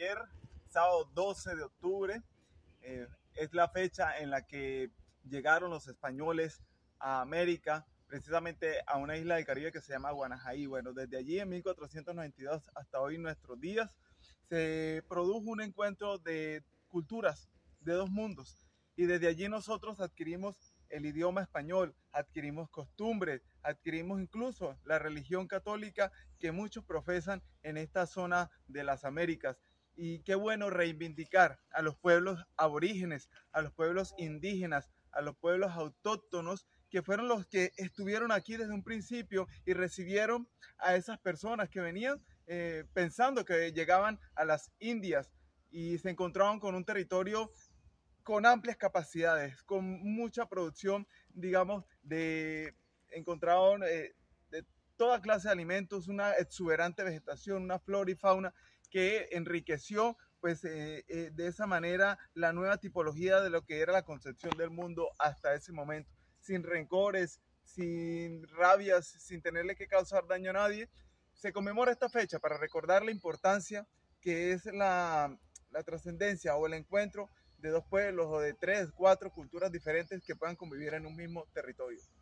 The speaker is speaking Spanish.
ayer, sábado 12 de octubre, es la fecha en la que llegaron los españoles a América, precisamente a una isla del Caribe que se llama Guanajaí. Bueno, desde allí en 1492 hasta hoy nuestros días, se produjo un encuentro de culturas de dos mundos y desde allí nosotros adquirimos el idioma español, adquirimos costumbres, adquirimos incluso la religión católica que muchos profesan en esta zona de las Américas. Y qué bueno reivindicar a los pueblos aborígenes, a los pueblos indígenas, a los pueblos autóctonos, que fueron los que estuvieron aquí desde un principio y recibieron a esas personas que venían pensando que llegaban a las Indias y se encontraban con un territorio con amplias capacidades, con mucha producción, digamos, encontraron de toda clase de alimentos, una exuberante vegetación, una flora y fauna que enriqueció pues de esa manera la nueva tipología de lo que era la concepción del mundo hasta ese momento, sin rencores, sin rabias, sin tenerle que causar daño a nadie. Se conmemora esta fecha para recordar la importancia que es la trascendencia o el encuentro de dos pueblos o de tres, cuatro culturas diferentes que puedan convivir en un mismo territorio.